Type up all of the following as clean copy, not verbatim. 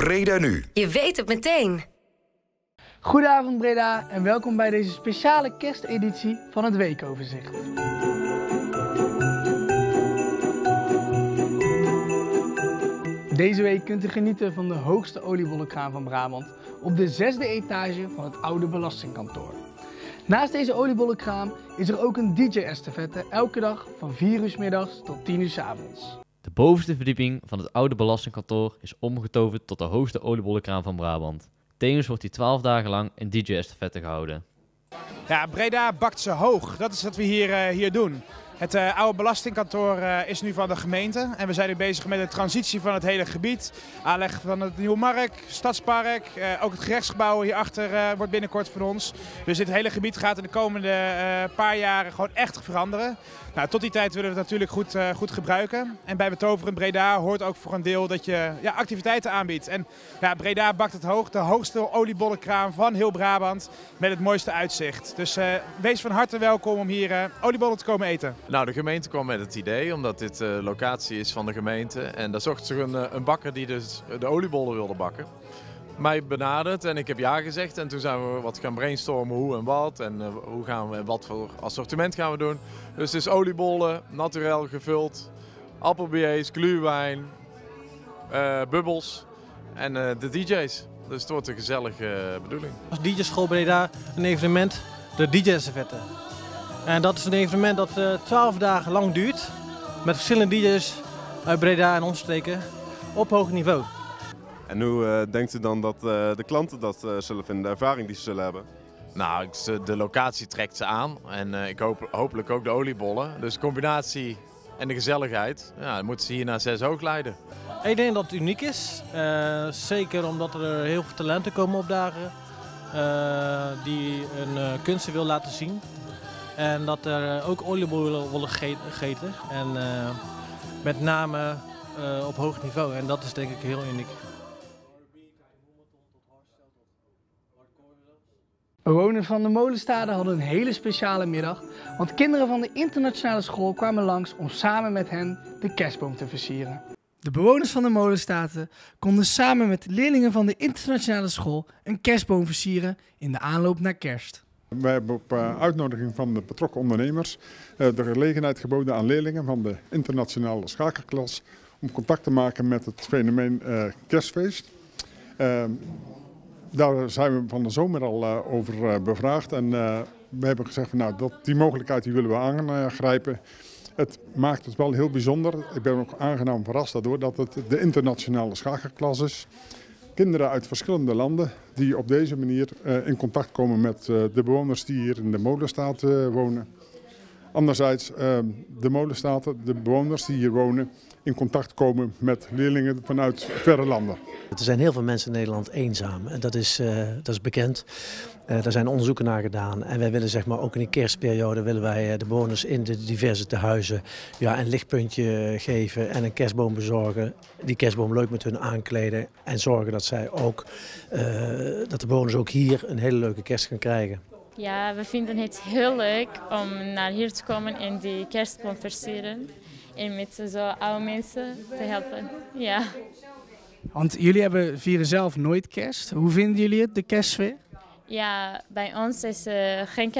Breda Nu. Je weet het meteen. Goedenavond Breda en welkom bij deze speciale kersteditie van het Weekoverzicht. Deze week kunt u genieten van de hoogste oliebollenkraam van Brabant op de 6e etage van het oude belastingkantoor. Naast deze oliebollenkraam is er ook een DJ-estafette elke dag van 4 uur 's middags tot 10 uur 's avonds. De bovenste verdieping van het oude belastingkantoor is omgetoverd tot de hoogste oliebollenkraam van Brabant. Tevens wordt hier 12 dagen lang een DJ-estafette gehouden. Ja, Breda bakt ze hoog. Dat is wat we hier doen. Het oude belastingkantoor is nu van de gemeente en we zijn nu bezig met de transitie van het hele gebied. Aanleg van het Nieuwe Markt, Stadspark, ook het gerechtsgebouw hierachter wordt binnenkort van ons. Dus dit hele gebied gaat in de komende paar jaren gewoon echt veranderen. Nou, tot die tijd willen we het natuurlijk goed gebruiken. En bij Betoverend Breda hoort ook voor een deel dat je activiteiten aanbiedt. En ja, Breda bakt het hoog, de hoogste oliebollenkraam van heel Brabant met het mooiste uitzicht. Dus wees van harte welkom om hier oliebollen te komen eten. Nou, de gemeente kwam met het idee, omdat dit locatie is van de gemeente. En daar zocht zich een bakker die dus de oliebollen wilde bakken. Mij benaderd en ik heb ja gezegd. En toen zijn we wat gaan brainstormen hoe en wat. En hoe gaan we, wat voor assortiment gaan we doen. Dus het is oliebollen, naturel gevuld, appelbeiers, gluwijn, bubbels en de DJ's. Dus het wordt een gezellige bedoeling. Als DJ-school Breda een evenement, de DJ-estafette. En dat is een evenement dat 12 dagen lang duurt, met verschillende DJ's uit Breda en omstreken op hoog niveau. En hoe denkt u dan dat de klanten dat zullen vinden, de ervaring die ze zullen hebben? Nou, de locatie trekt ze aan en ik hoop hopelijk ook de oliebollen. Dus de combinatie en de gezelligheid, ja, moeten ze hier naar 6 hoog leiden. Ik denk dat het uniek is, zeker omdat er heel veel talenten komen opdagen die hun kunsten wil laten zien. En dat er ook oliebollen worden gegeten en met name op hoog niveau. En dat is denk ik heel uniek. Bewoners van de Molenstade hadden een hele speciale middag, want kinderen van de internationale school kwamen langs om samen met hen de kerstboom te versieren. De bewoners van de Molenstade konden samen met leerlingen van de internationale school een kerstboom versieren in de aanloop naar kerst. Wij hebben op uitnodiging van de betrokken ondernemers de gelegenheid geboden aan leerlingen van de internationale schakelklas om contact te maken met het fenomeen kerstfeest. Daar zijn we van de zomer al over bevraagd en we hebben gezegd van, nou, die mogelijkheid die willen we aangrijpen. Het maakt het wel heel bijzonder. Ik ben ook aangenaam verrast daardoor dat het de internationale schakelklas is. Kinderen uit verschillende landen die op deze manier in contact komen met de bewoners die hier in de Molenstade wonen. Anderzijds de Molenstade, de bewoners die hier wonen, in contact komen met leerlingen vanuit verre landen. Er zijn heel veel mensen in Nederland eenzaam en dat is bekend. Daar zijn onderzoeken naar gedaan en wij willen zeg maar ook in de kerstperiode willen wij de bewoners in de diverse tehuizen een lichtpuntje geven en een kerstboom bezorgen. Die kerstboom leuk met hun aankleden en zorgen dat zij ook dat de bewoners ook hier een hele leuke kerst gaan krijgen. Ja, we vinden het heel leuk om naar hier te komen en die kerstboom versieren. En met zo oude mensen te helpen. Ja. Want jullie vieren zelf nooit kerst. Hoe vinden jullie het, de kerstsfeer? Ja, bij ons is geen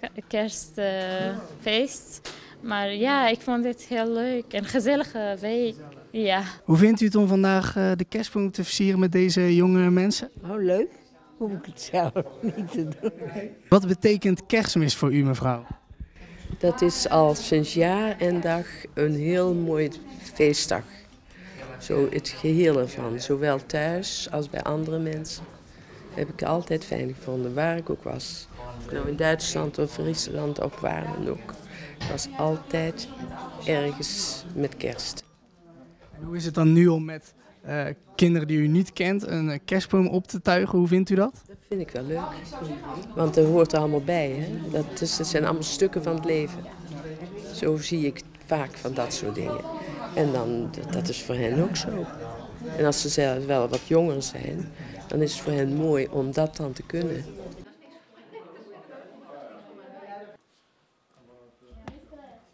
kerstfeest. Maar ja, ik vond het heel leuk. Een gezellige week. Ja. Hoe vindt u het om vandaag de kerstboom te versieren met deze jonge mensen? Oh, leuk. Hoef ik het zelf niet te doen. Wat betekent Kerstmis voor u, mevrouw? Dat is al sinds jaar en dag een heel mooi feestdag. Zo het geheel ervan, zowel thuis als bij andere mensen. Heb ik altijd fijn gevonden, waar ik ook was. Of nou in Duitsland of Friesland of waar dan ook. Het was altijd ergens met kerst. En hoe is het dan nu om met kinderen die u niet kent een kerstboom op te tuigen? Hoe vindt u dat? Dat vind ik wel leuk. Want er hoort er allemaal bij. Hè? Dat zijn allemaal stukken van het leven. Zo zie ik vaak van dat soort dingen. En dan, dat is voor hen ook zo. En als ze zelf wel wat jonger zijn, dan is het voor hen mooi om dat dan te kunnen.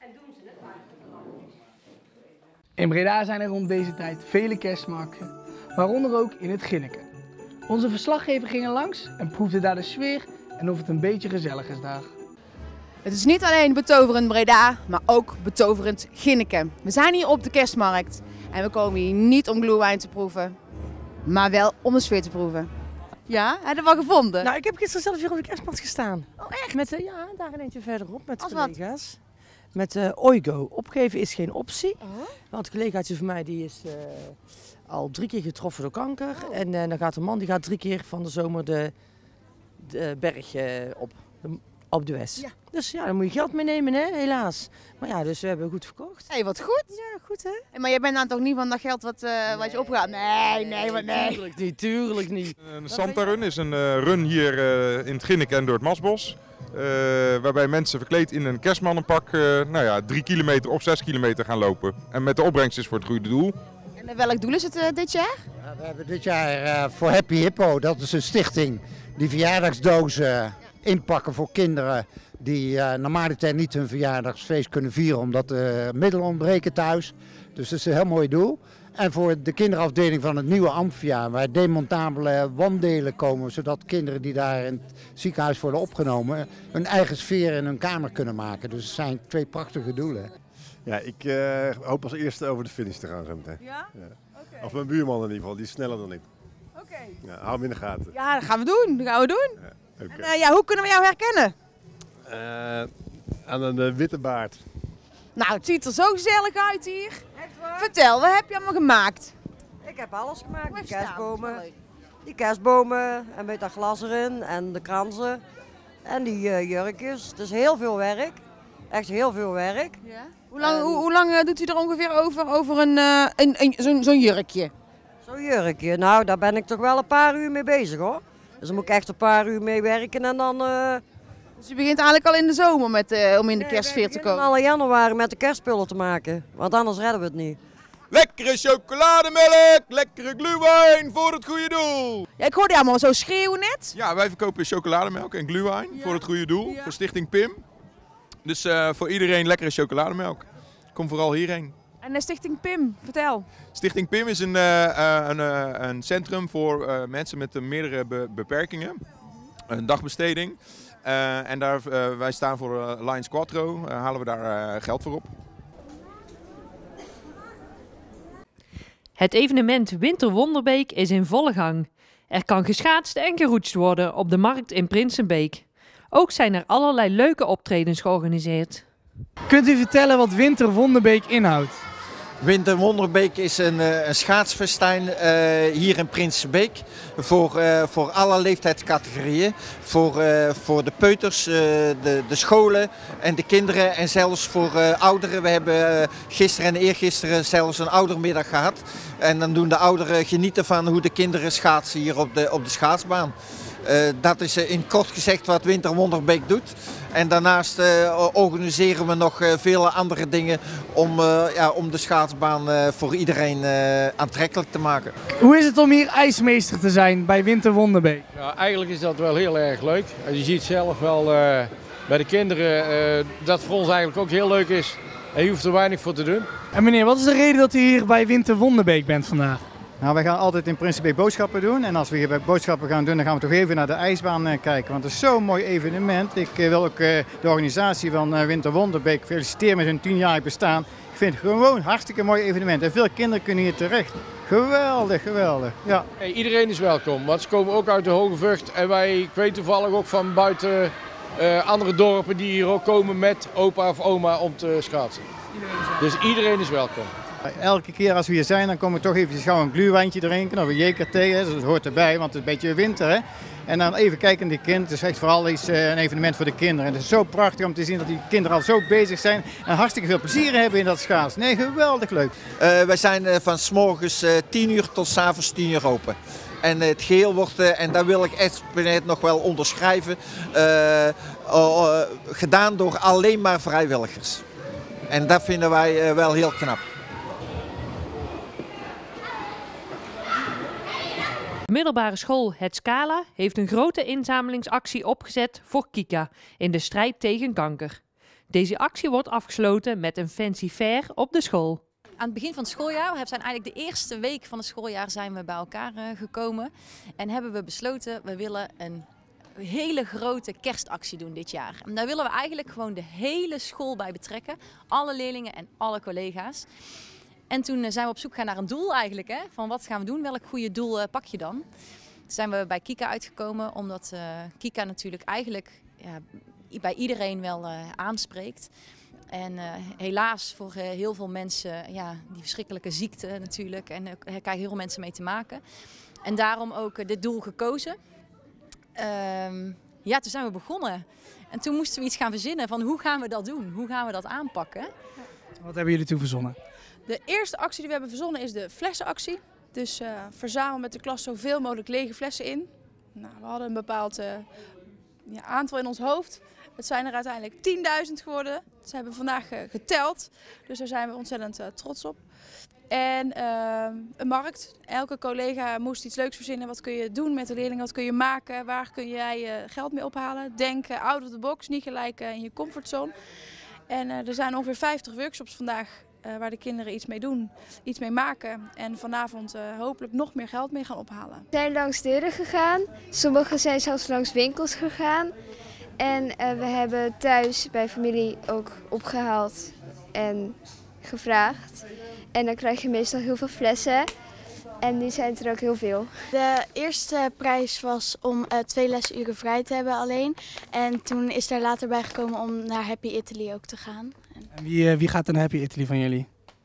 In Breda zijn er rond deze tijd vele kerstmarkten, waaronder ook in het Ginneken. Onze verslaggever ging er langs en proefde daar de sfeer en of het een beetje gezellig is daar. Het is niet alleen betoverend Breda, maar ook betoverend Ginneken. We zijn hier op de kerstmarkt en we komen hier niet om glühwein te proeven, maar wel om de sfeer te proeven. Ja, heb je wel gevonden? Nou, ik heb gisteren zelf hier op de kerstmarkt gestaan. Oh, echt? Met, ja, daar een eentje verderop met collega's. Met Oigo. Opgeven is geen optie. Want een collegaatje van mij die is al 3 keer getroffen door kanker. En dan gaat een man die gaat 3 keer van de zomer de berg op de West. Ja. Dus ja, dan moet je geld meenemen, hè, helaas. Maar ja, dus we hebben goed verkocht. Hé, wat goed. Ja, goed hè. Hey, maar jij bent dan toch niet van dat geld wat je opgaat? Nee. Tuurlijk niet. Een Santa Run is een run hier in het Ginneken en door het Maasbos. Waarbij mensen verkleed in een kerstmannenpak 3 kilometer of 6 kilometer gaan lopen. En met de opbrengst is voor het goede doel. En welk doel is het dit jaar? Ja, we hebben dit jaar voor Happy Hippo, dat is een stichting die verjaardagsdozen inpakken voor kinderen die normaliter niet hun verjaardagsfeest kunnen vieren omdat de middelen ontbreken thuis. Dus dat is een heel mooi doel. En voor de kinderafdeling van het nieuwe Amphia, waar demontabele wanddelen komen, zodat kinderen die daar in het ziekenhuis worden opgenomen, hun eigen sfeer in hun kamer kunnen maken. Dus het zijn 2 prachtige doelen. Ja, ik hoop als eerste over de finish te gaan zo meteen. Ja? Okay. Of mijn buurman in ieder geval, die is sneller dan ik. Oké. Ja, hou hem in de gaten. Ja, dat gaan we doen. Ja, okay. En hoe kunnen we jou herkennen? Aan een witte baard. Nou, het ziet er zo gezellig uit hier. Vertel, wat heb je allemaal gemaakt? Ik heb alles gemaakt. Die kerstbomen en met dat glas erin en de kransen en die jurkjes. Het is heel veel werk. Echt heel veel werk. Ja? Hoe lang doet u er ongeveer over zo'n jurkje? Zo'n jurkje? Nou, daar ben ik toch wel een paar uur mee bezig hoor. Dus daar moet ik echt een paar uur mee werken en dan... Dus u begint eigenlijk al in de zomer om in de kerstsfeer te komen? Al in januari met de kerstspullen te maken, want anders redden we het niet. Lekkere chocolademelk, lekkere glühwein voor het goede doel. Ja, ik hoorde jou allemaal zo schreeuwen net. Ja, wij verkopen chocolademelk en glühwein voor het goede doel, voor Stichting PIM. Dus voor iedereen lekkere chocolademelk. Kom vooral hierheen. En Stichting PIM, vertel. Stichting PIM is een centrum voor mensen met meerdere beperkingen. Een dagbesteding. En wij staan voor Lions Quattro, halen we daar geld voor op. Het evenement Winterwonderbeek is in volle gang. Er kan geschaatst en geroetst worden op de markt in Prinsenbeek. Ook zijn er allerlei leuke optredens georganiseerd. Kunt u vertellen wat Winterwonderbeek inhoudt? Winterwonderbeek is een schaatsfestijn hier in Prinsenbeek voor alle leeftijdscategorieën. Voor de peuters, de scholen en de kinderen en zelfs voor ouderen. We hebben gisteren en eergisteren zelfs een oudermiddag gehad. En dan doen de ouderen genieten van hoe de kinderen schaatsen hier op de schaatsbaan. Dat is in kort gezegd wat Winterwonderbeek doet. En daarnaast organiseren we nog vele andere dingen om de schaatsbaan voor iedereen aantrekkelijk te maken. Hoe is het om hier ijsmeester te zijn bij Winterwonderbeek? Ja, eigenlijk is dat wel heel erg leuk. Je ziet zelf wel bij de kinderen dat het voor ons eigenlijk ook heel leuk is. En je hoeft er weinig voor te doen. En meneer, wat is de reden dat u hier bij Winterwonderbeek bent vandaag? Nou, wij gaan altijd in Prinsenbeek boodschappen doen. En als we hier boodschappen gaan doen, dan gaan we toch even naar de ijsbaan kijken. Want het is zo'n mooi evenement. Ik wil ook de organisatie van Winterwonderbeek feliciteren met hun 10-jarig bestaan. Ik vind het gewoon een hartstikke mooi evenement. En veel kinderen kunnen hier terecht. Geweldig, geweldig. Ja. Hey, iedereen is welkom, want ze komen ook uit de Hoge Vught. En ik weet toevallig ook van buiten andere dorpen die hier ook komen met opa of oma om te schaatsen. Dus iedereen is welkom. Elke keer als we hier zijn, dan komen we toch even gauw een glühweintje drinken of een jekerthee. Dat hoort erbij, want het is een beetje winter. Hè? En dan even kijken naar die kinderen. Het is echt vooral een evenement voor de kinderen. En het is zo prachtig om te zien dat die kinderen al zo bezig zijn en hartstikke veel plezier hebben in dat schaatsen. Nee, geweldig leuk. Wij zijn van 's morgens 10 uur tot 's avonds 10 uur open. En het geheel wordt, en daar wil ik echt nog wel onderschrijven, gedaan door alleen maar vrijwilligers. En dat vinden wij wel heel knap. De middelbare school Het Scala heeft een grote inzamelingsactie opgezet voor Kika in de strijd tegen kanker. Deze actie wordt afgesloten met een fancy fair op de school. aan het begin van het schooljaar, we zijn eigenlijk de eerste week van het schooljaar zijn we bij elkaar gekomen. En hebben we besloten, we willen een hele grote kerstactie doen dit jaar. En daar willen we eigenlijk gewoon de hele school bij betrekken. Alle leerlingen en alle collega's. En toen zijn we op zoek gegaan naar een doel eigenlijk. Hè? Van wat gaan we doen? Welk goede doel pak je dan? Toen zijn we bij Kika uitgekomen. Omdat Kika natuurlijk eigenlijk bij iedereen wel aanspreekt. En helaas voor heel veel mensen, die verschrikkelijke ziekte natuurlijk. En daar krijgen heel veel mensen mee te maken. En daarom ook dit doel gekozen. Toen zijn we begonnen. En toen moesten we iets gaan verzinnen van hoe gaan we dat doen? Hoe gaan we dat aanpakken? Wat hebben jullie toen verzonnen? De eerste actie die we hebben verzonnen is de flessenactie. Dus verzamel met de klas zoveel mogelijk lege flessen in. Nou, we hadden een bepaald aantal in ons hoofd. Het zijn er uiteindelijk 10.000 geworden. Ze hebben vandaag geteld. Dus daar zijn we ontzettend trots op. En een markt. Elke collega moest iets leuks verzinnen. Wat kun je doen met de leerlingen? Wat kun je maken? Waar kun jij geld mee ophalen? Denk out of the box, niet gelijk in je comfortzone. En er zijn ongeveer 50 workshops vandaag waar de kinderen iets mee doen, iets mee maken. En vanavond hopelijk nog meer geld mee gaan ophalen. We zijn langs deuren gegaan. Sommigen zijn zelfs langs winkels gegaan. En we hebben thuis bij familie ook opgehaald en gevraagd. En dan krijg je meestal heel veel flessen. En nu zijn het er ook heel veel. De eerste prijs was om 2 lesuren vrij te hebben alleen. En toen is er later bij gekomen om naar Happy Italy ook te gaan. En wie gaat naar Happy Italy van jullie?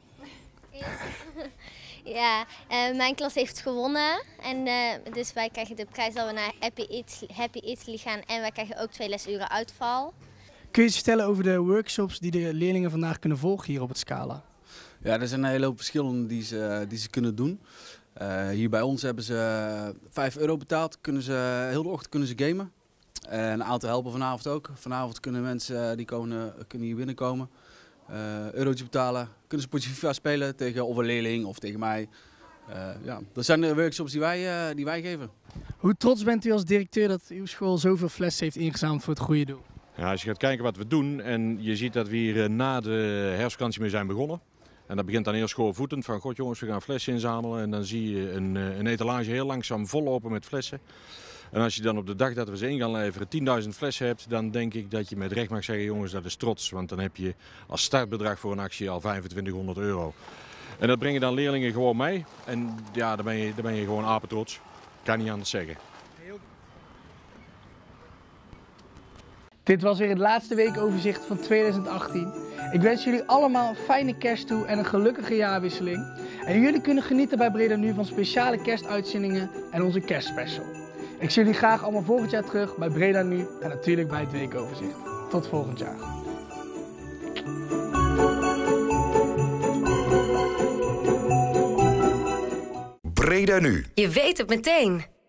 Ja, mijn klas heeft gewonnen. En dus wij krijgen de prijs dat we naar Happy Italy gaan. En wij krijgen ook 2 lesuren uitval. Kun je iets vertellen over de workshops die de leerlingen vandaag kunnen volgen hier op het Scala? Ja, er zijn een hele hoop verschillen die ze kunnen doen. Hier bij ons hebben ze €5 betaald. Heel de ochtend kunnen ze gamen. Een aantal helpen vanavond ook. Vanavond kunnen mensen die kunnen hier binnenkomen. Eurotje betalen. Kunnen ze potje FIFA spelen tegen of een leerling of tegen mij. Dat zijn de workshops die wij geven. Hoe trots bent u als directeur dat uw school zoveel flessen heeft ingezameld voor het goede doel? Ja, als je gaat kijken wat we doen en je ziet dat we hier na de herfstvakantie mee zijn begonnen. En dat begint dan heel schoolvoetend van god jongens, we gaan flessen inzamelen. En dan zie je een etalage heel langzaam vollopen met flessen. En als je dan op de dag dat we ze in gaan leveren 10.000 flessen hebt, dan denk ik dat je met recht mag zeggen jongens, dat is trots. Want dan heb je als startbedrag voor een actie al €2500. En dat brengen dan leerlingen gewoon mee. En ja, dan ben je gewoon apetrots. Kan niet anders zeggen. Dit was weer het laatste weekoverzicht van 2018. Ik wens jullie allemaal een fijne kerst toe en een gelukkige jaarwisseling. En jullie kunnen genieten bij Breda Nu van speciale kerstuitzendingen en onze kerstspecial. Ik zie jullie graag allemaal volgend jaar terug bij Breda Nu en natuurlijk bij het weekoverzicht. Tot volgend jaar. Breda Nu. Je weet het meteen.